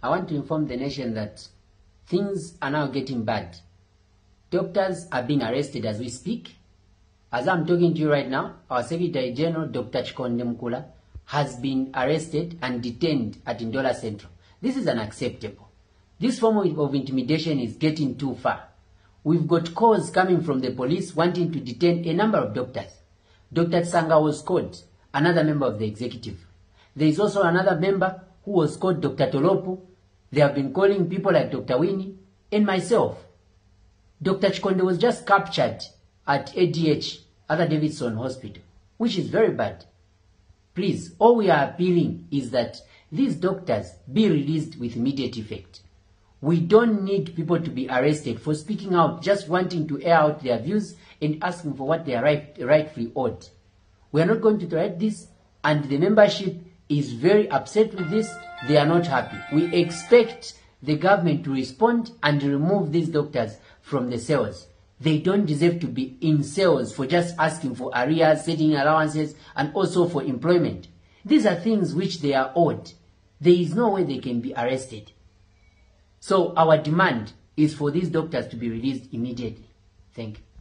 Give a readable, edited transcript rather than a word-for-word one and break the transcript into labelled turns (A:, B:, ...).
A: I want to inform the nation that things are now getting bad. Doctors are being arrested as we speak. As I'm talking to you right now, our Secretary General, Dr. Chikonde Mukula, has been arrested and detained at Ndola Central. This is unacceptable. This form of intimidation is getting too far. We've got calls coming from the police wanting to detain a number of doctors. Dr. Tsanga was called, another member of the executive. There is also another member who was called Dr. Tolopu. They have been calling people like Dr. Winnie and myself. Dr. Chikonde was just captured at ADH, Arthur Davidson Hospital, which is very bad. Please, all we are appealing is that these doctors be released with immediate effect. We don't need people to be arrested for speaking out, just wanting to air out their views and asking for what they are rightfully owed. We are not going to tolerate this, and the membership is very upset with this. They are not happy. We expect the government to respond and remove these doctors from the cells. They don't deserve to be in cells for just asking for arrears, setting allowances, and also for employment. These are things which they are owed. There is no way they can be arrested. So our demand is for these doctors to be released immediately. Thank you.